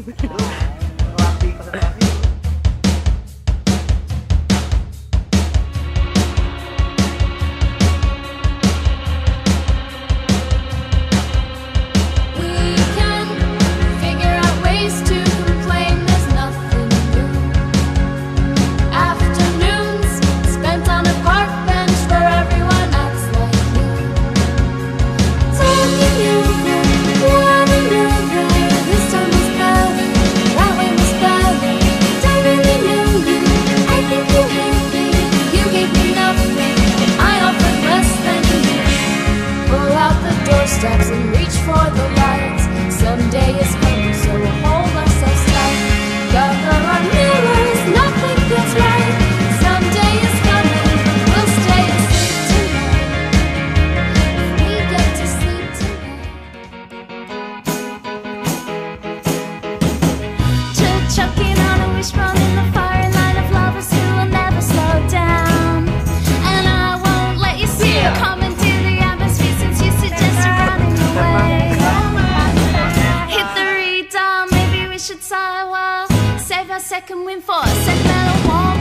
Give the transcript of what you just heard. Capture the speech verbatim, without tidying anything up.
Lelaki, konsep lelaki. Steps and reach for the lights. Someday is coming, so we'll hold ourselves tight. Cover our mirrors, nothing feels right. Someday is coming, we'll stay asleep tonight. We get to sleep tonight. Chucking on a wishbone in the fire line of lovers who will never slow down. And I won't let you see it coming. Should save a second win for a sentimental warm.